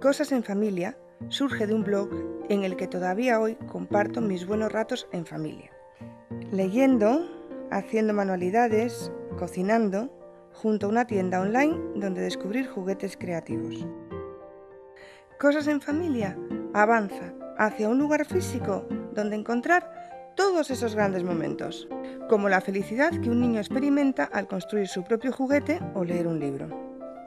Cosas en Familia surge de un blog en el que todavía hoy comparto mis buenos ratos en familia. Leyendo, haciendo manualidades, cocinando, junto a una tienda online donde descubrir juguetes creativos. Cosas en Familia avanza hacia un lugar físico donde encontrar todos esos grandes momentos, como la felicidad que un niño experimenta al construir su propio juguete o leer un libro.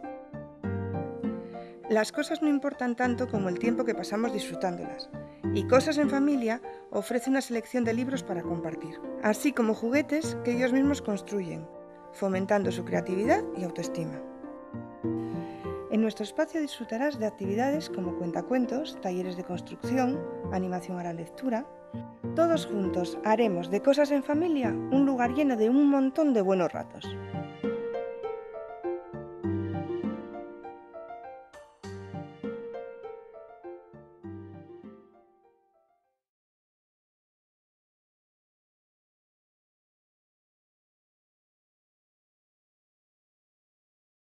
Las cosas no importan tanto como el tiempo que pasamos disfrutándolas, y Cosas en Familia ofrece una selección de libros para compartir, así como juguetes que ellos mismos construyen, fomentando su creatividad y autoestima. En nuestro espacio disfrutarás de actividades como cuentacuentos, talleres de construcción, animación a la lectura. Todos juntos haremos de Cosas en Familia un lugar lleno de un montón de buenos ratos.